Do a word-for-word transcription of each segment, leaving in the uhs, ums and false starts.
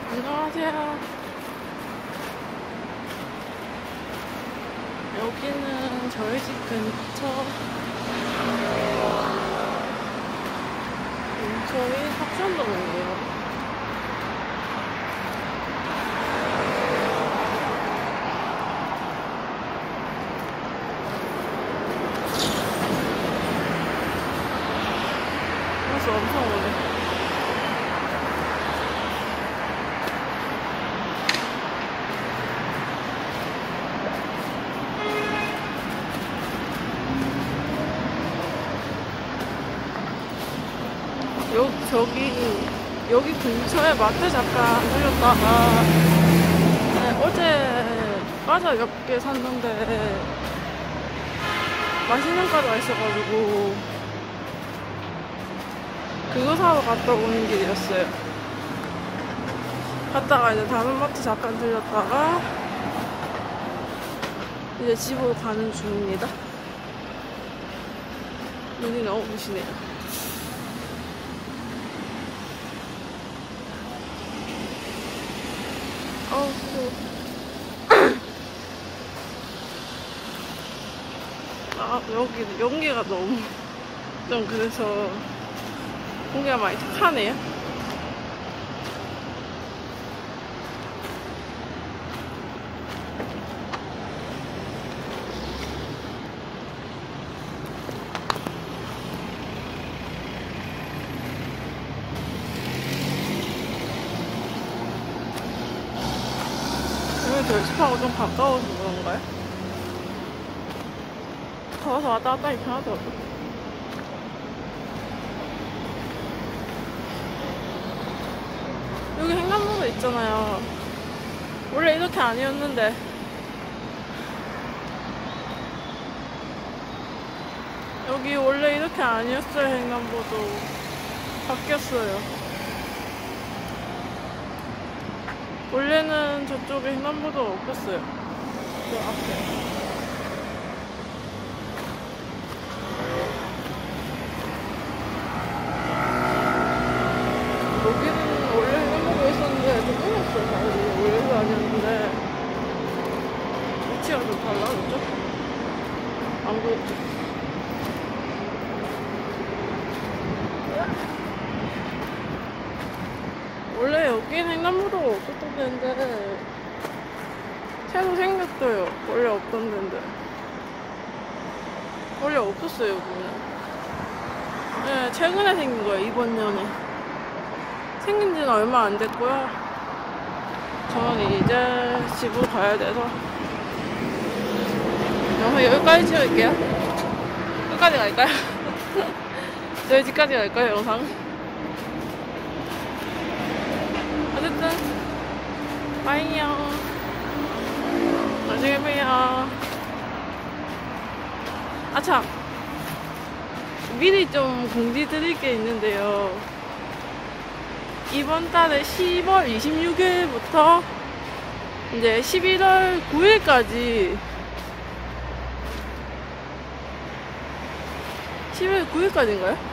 안녕하세요. 여기는 저희 집 근처 근처인 합산동이에요. 버스 엄청 오네. 여, 저기, 여기 근처에 마트 잠깐 들렸다가, 네, 어제 과자 몇 개 샀는데, 맛있는 과자가 있어가지고, 그거 사러 갔다 오는 길이었어요. 갔다가 이제 다른 마트 잠깐 들렸다가, 이제 집으로 가는 중입니다. 눈이 너무 부시네요. 어우, 아, 여기 연기가 너무 좀 그래서 공기가 많이 탁하네요. 여기 저희 집하고 좀 가까워서 그런가요? 더워서 왔다 갔다 이렇게 하더라고요. 여기 횡단보도 있잖아요. 원래 이렇게 아니었는데 여기 원래 이렇게 아니었어요. 횡단보도 바뀌었어요. 원래는 저쪽에 횡단보도가 없었어요. 저 앞에. 여기는 원래 횡단보도 있었는데 좀 끊었어요. 다들 원래도 아니었는데 위치가 좀 달라졌죠? 안 그렇죠? 원래 여기는 횡단보도가 없었던 데인데 새로 생겼어요. 원래 없던 데인데 원래 없었어요. 여기는 네, 최근에 생긴 거예요. 이번 년에 생긴 지는 얼마 안 됐고요. 저는 이제 집으로 가야 돼서 영상 여기까지 찍을게요. 끝까지 갈까요? 저희 집까지 갈까요? 영상 어쨌든 빠이요. 나중에 봬요. 아참, 미리 좀 공지 드릴 게 있는데요. 이번 달에 십월 이십육일부터 이제 십일월 구일까지 십일월 구일까지인가요?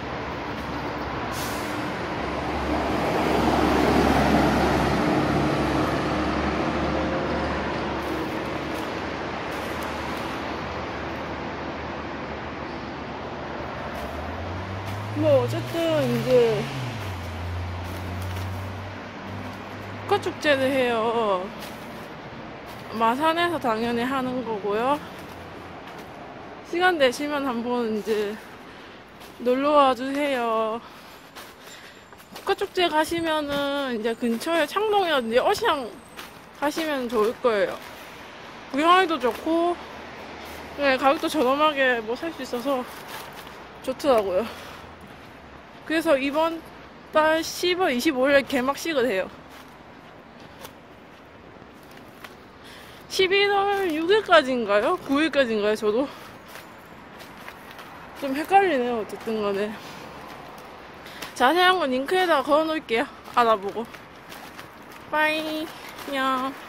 뭐 어쨌든 이제 국화축제를 해요. 마산에서 당연히 하는 거고요. 시간 되시면 한번 이제 놀러와 주세요. 국화축제 가시면은 이제 근처에 창동이라든지 어시장 가시면 좋을 거예요. 구경하기도 좋고, 네, 가격도 저렴하게 뭐 살 수 있어서 좋더라고요. 그래서 이번 달 십월 이십오일에 개막식을 해요. 십일월 육일까지인가요? 구일까지인가요? 저도 좀 헷갈리네요. 어쨌든 간에 자세한 건 링크에다가 걸어 놓을게요. 알아보고. 빠이. 안녕.